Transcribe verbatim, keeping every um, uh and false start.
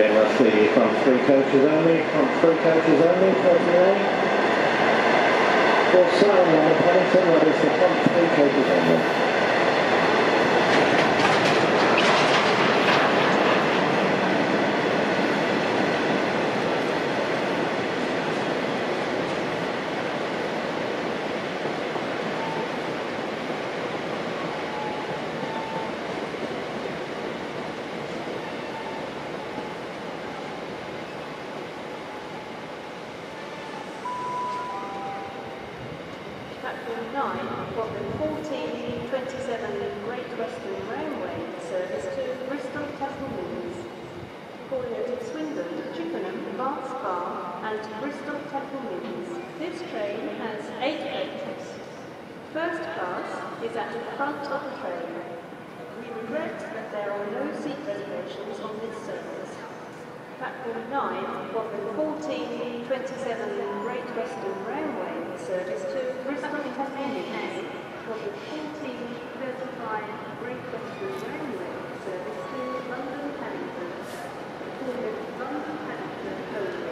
then that's the front three coaches only, front three coaches only, thirty-eight. For sale on Paddington, that is the front three coaches only. Platform nine, problem fourteen twenty-seven Great Western Railway service to Bristol Temple Mills. Calling at Swindon, Chippenham, Berks Hants and Bristol Temple Mills. This train has eight coaches. First class is at the front of the train. We regret that there are no seat reservations on this service. Platform nine, problem fourteen twenty-seven Great Western Railway service to Bristol Temple Mills. Problem fourteen thirty-five Great Western Railway service to London Paddington. London Paddington.